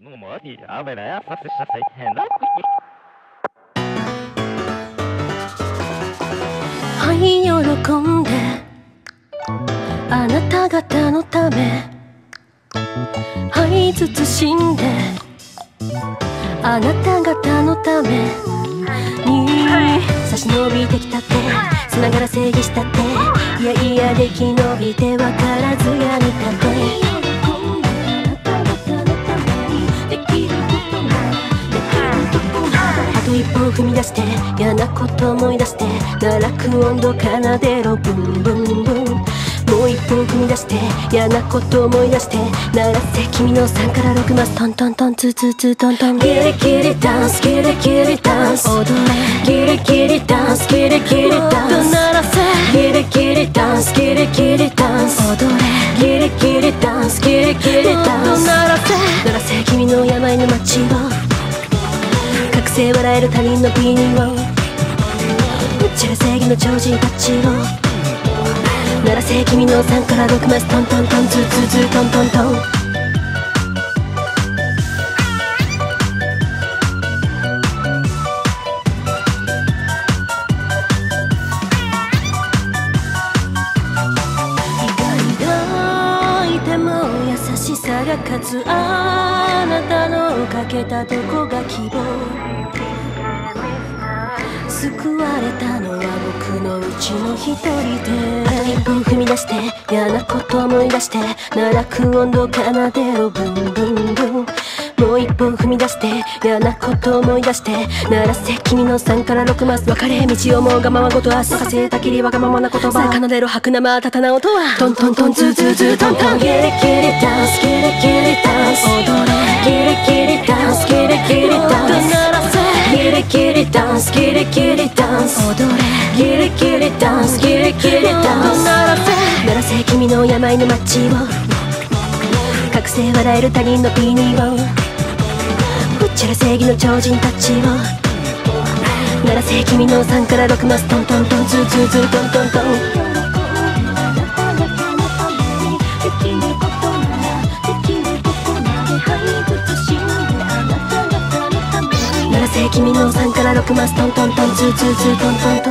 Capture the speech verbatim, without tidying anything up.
No money, a ver, essa se está saindo. はい喜んであなた方のためはい慎んであなた方のために差し伸びてきたってつながら正義したっていやいやでき伸びて分からずやにたってあと一歩踏み出して嫌なこと思い出して奈落温度奏でろブンブンブンもう一歩踏み出して嫌なこと思い出して鳴らせ君のさんからろくマストントントンツーツーツートントンギリギリダンスギリギリダンス踊れギリギリダンスギリギリダンス鳴らせギリギリダンスギリギリダンス踊れギリギリダンスギリギリダンス鳴らせ鳴らせ君の病の街を覚醒笑える他人のビニをうちら正義の超人たちを鳴らせ君のさんからろくマストントントンツーツーツートントントン抱いても優しさが勝つあなたのかけたとこが希望救われたのは僕のうちの一人であと一歩踏み出して嫌なこと思い出して奈落温度奏でろブンブンブンもう一歩踏み出して嫌なこと思い出して鳴らせ君のさんからろくマス分かれ道をもうがままごと明日させたきりわがままな言葉さあ奏でろ吐く生たたな音はトントントンツーツーツートントンギリギリダンスギリギリダンス踊れギリギリダンスギリギリダンス鳴らせギリギリダンスギリギリダンス踊れギリギリダンスギリギリダンス鳴らせ鳴らせ君の病の街を覚醒笑える他人のビニをうちら正義の超人たちを鳴らせ君のさんからろくマストントントンツーツーツートントントン鳴らせ君のさんからろくマストントントンツーツーツートントントン